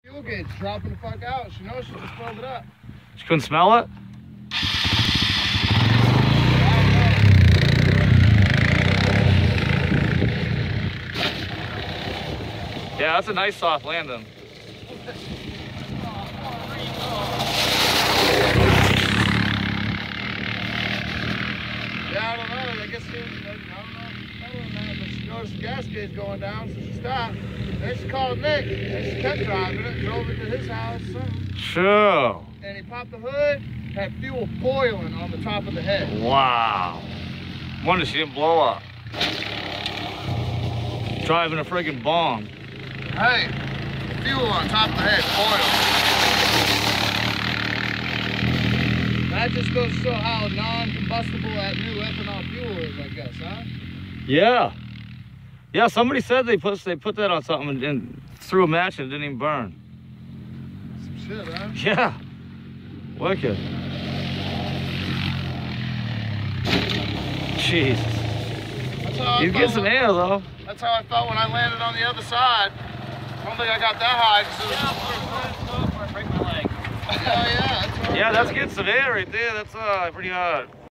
Fuel gauge dropping the fuck out. She knows she just filled it up. She couldn't smell it? Yeah, that's a nice soft landing. Yeah, I don't know. I guess she was, I don't know, but she noticed the gas gauge going down, so she stopped. Then she called Nick, and she kept driving it, drove it to his house, something. Sure. And he popped the hood, had fuel boiling on the top of the head. Wow. Wonder she didn't blow up. Driving a friggin' bomb. Hey, fuel on top of the head, boiling. That just goes to show how non-combustible that new ethanol fuel is, I guess, huh? Yeah. Yeah, somebody said they put that on something and threw a match and it didn't even burn. Some shit, huh? Yeah. Wicked. Jesus. You get some air though. That's how I felt when I landed on the other side. I don't think I got that high. Yeah, that's getting some air right there. That's pretty hard.